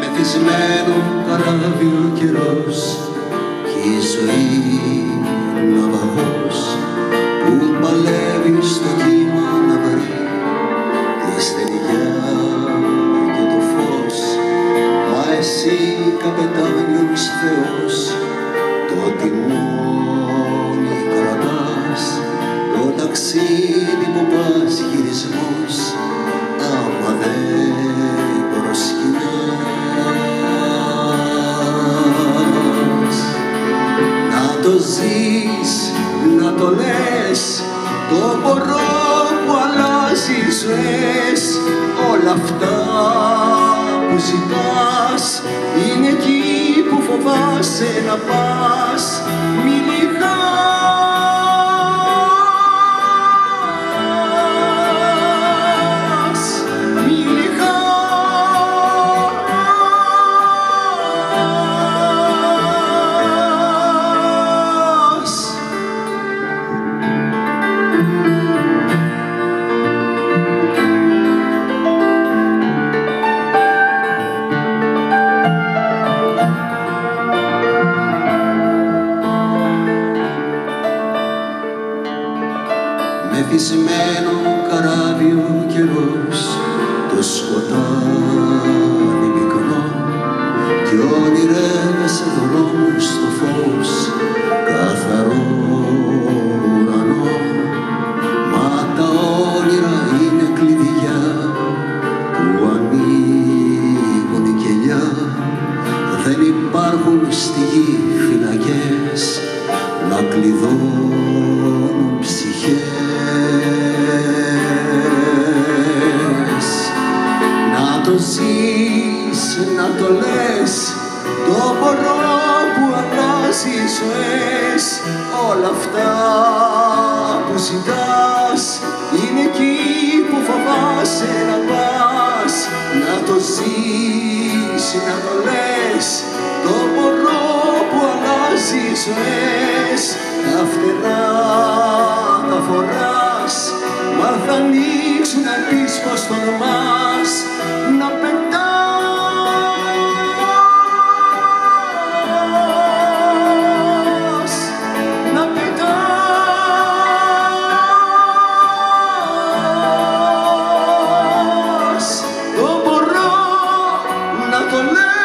μεθυσμένο καράβι ο καιρός κι η ζωή ναυαγός που παλεύει στο κύμα να βρει τη στεριά και το φως. Μα εσύ καπετάνιος Θεός το τιμόνι κρατάς, το ταξίδι που πας γυρισμός άμα δεν προσκυνάς. Να το ζεις, να το λες, το μπορώ που αλλάζει ζωές. Όλα αυτά που ζητάς είναι εκεί που φοβάσαι να πας. Μη λυγάς, μη λυγάς. Μεθυσμένο καράβι ο καιρός, το σκοτάδι πυκνό κι όνειρεύεσαι δρόμους στο φως καθαρό ουρανό. Μα τα όνειρα είναι κλειδιά που ανοίγουν η κελιά. Δεν υπάρχουν στη γη φυλακές να κλειδώνουν ψυχές. Να το ζεις, να το λες, το μπορώ που αλλάζει ζωές. Όλα αυτά που ζητάς είναι εκεί που φοβάσαι να πας. Να το ζεις, να το λες, το μπορώ που αλλάζει ζωές. Τα φτερά τα φοράς, μα θα ανοίξουν να πεις πως τολμάς να πετάς, να πετάς. Το μπορώ να το λέω.